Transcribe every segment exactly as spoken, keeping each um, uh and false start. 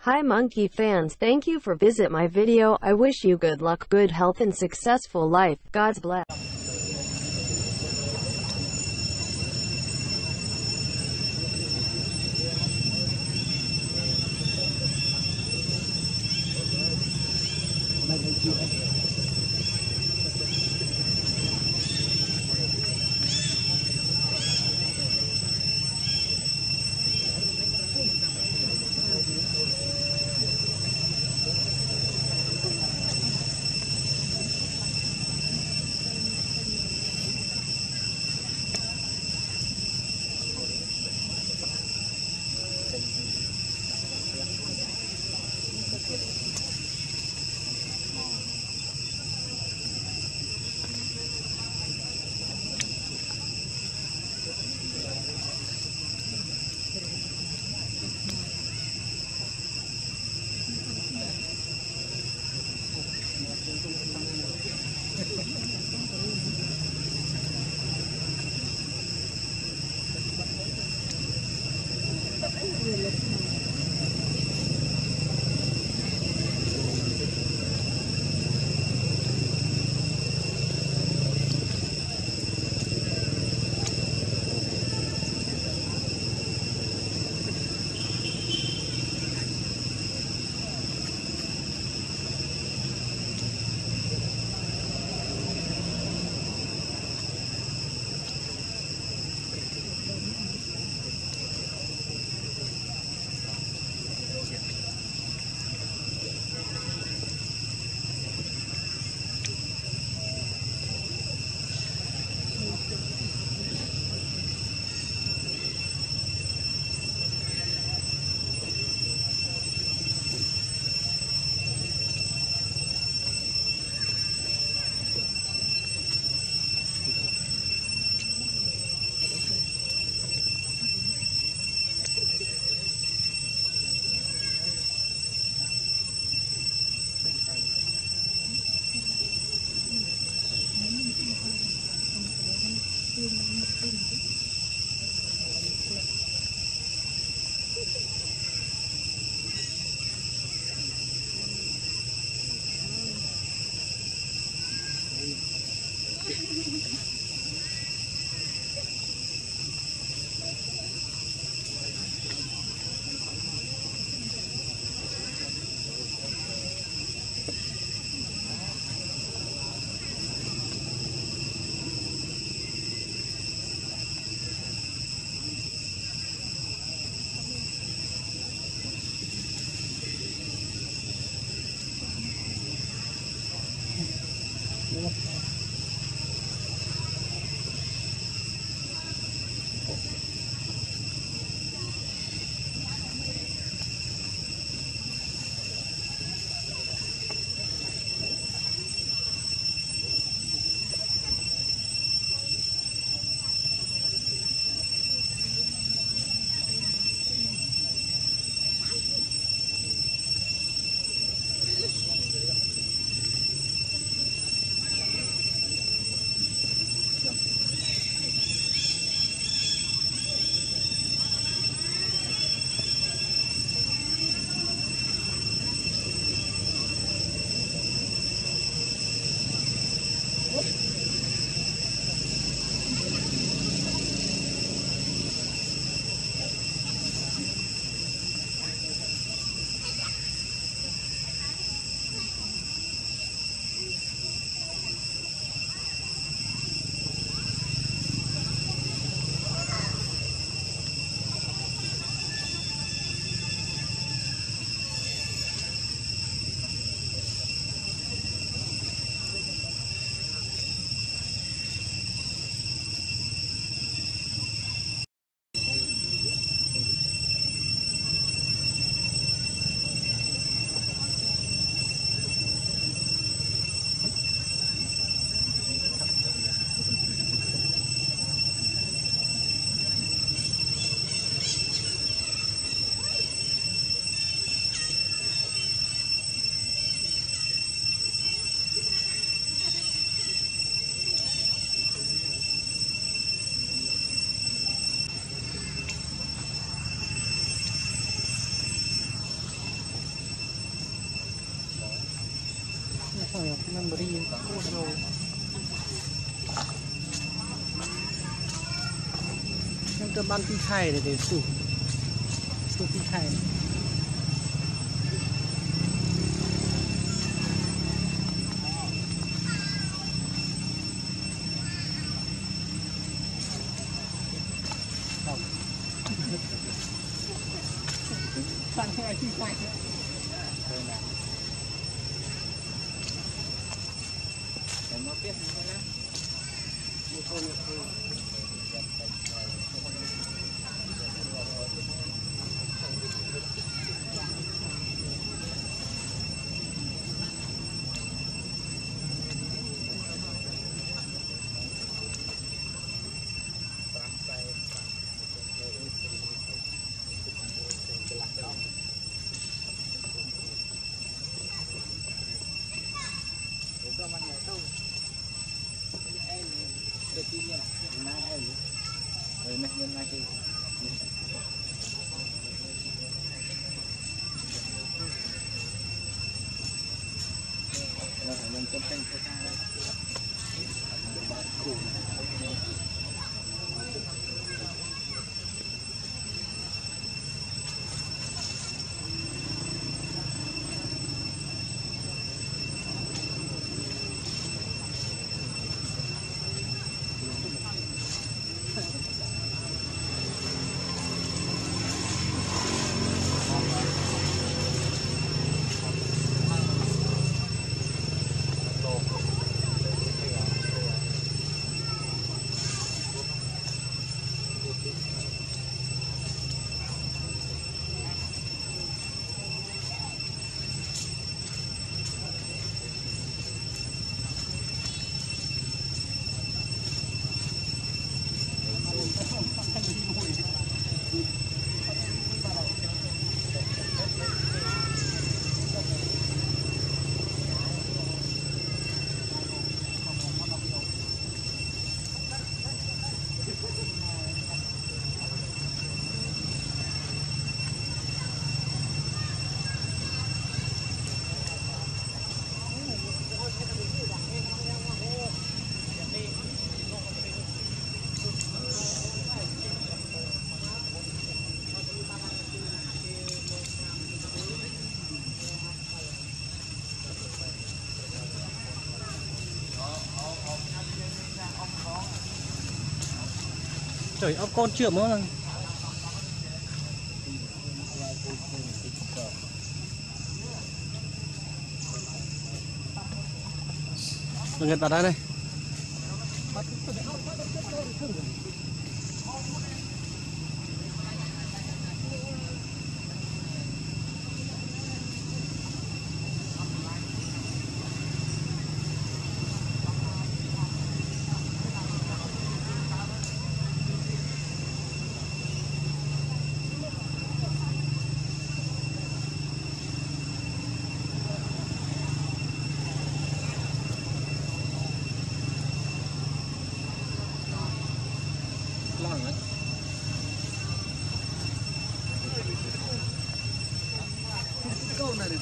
Hi Monkey fans, thank you for visit my video. I wish you good luck, good health and successful life. God's bless. rồi memory code rồi nhưng cơ ban pi khai để để sủ sủ pi khai sang hai pi khai nó biết như thế nào như thôi như thôi được tin nhỉ, nay ai rồi này nhân nay cái là phải nhân tâm canh cho ta trời ốc con chưa mà người ta đây đây câu này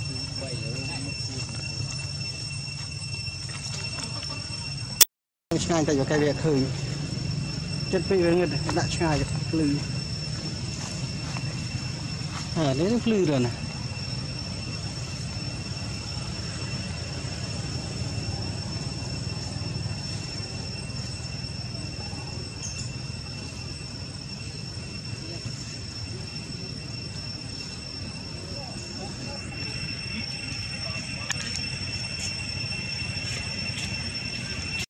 ngay tại cái việc khơi chất bị người đã ngay được lư à đấy lư rồi này